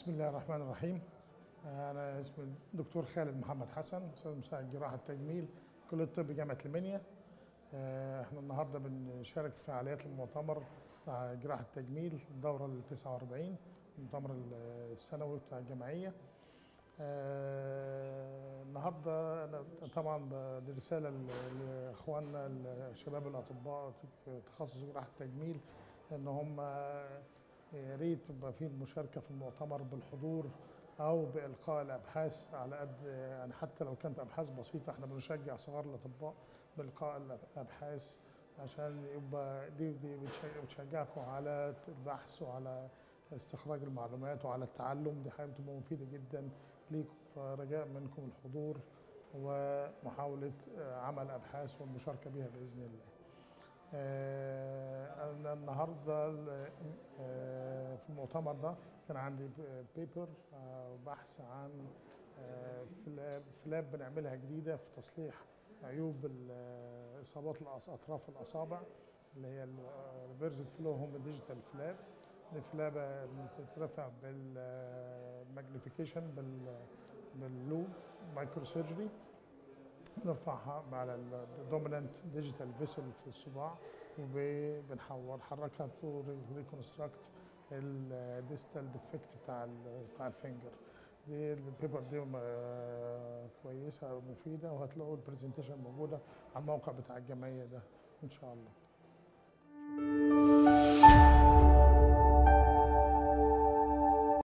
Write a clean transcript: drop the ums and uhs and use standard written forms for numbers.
بسم الله الرحمن الرحيم. أنا اسمي الدكتور خالد محمد حسن، أستاذ مساعد جراحة تجميل في كلية الطب جامعة المنيا. احنا النهارده بنشارك في فعاليات المؤتمر بتاع جراحة التجميل الدورة ال 49، المؤتمر السنوي بتاع الجمعية. النهارده أنا طبعا دي رسالة لإخواننا الشباب الأطباء في تخصص جراحة التجميل، إن هم يا ريت يبقى في المشاركة في المؤتمر بالحضور أو بإلقاء الأبحاث على قد، يعني حتى لو كانت أبحاث بسيطة. احنا بنشجع صغار الأطباء بإلقاء الأبحاث عشان يبقى دي بتشجعكم على البحث وعلى استخراج المعلومات وعلى التعلم. دي حاجة بتبقى مفيدة جدا ليكم، فرجاء منكم الحضور ومحاولة عمل أبحاث والمشاركة بها بإذن الله. أنا النهارده في المؤتمر ده كان عندي بيبر بحث عن فلاب بنعملها جديدة في تصليح عيوب إصابات أطراف الأصابع، اللي هي الريفرسد فلو هوم ديجيتال فلاب. الفلابة بتترفع بالماجنيفيكيشن باللوب مايكرو سيرجري، نرفعها على الدومينانت ديجيتال فيسل في الصباع وبنحركها تو ريكونستراكت الديستال ديفكت بتاع الفينجر. دي البيبر دي كويسه ومفيده، وهتلاقوا البرزنتيشن موجوده على الموقع بتاع الجمعيه ده ان شاء الله.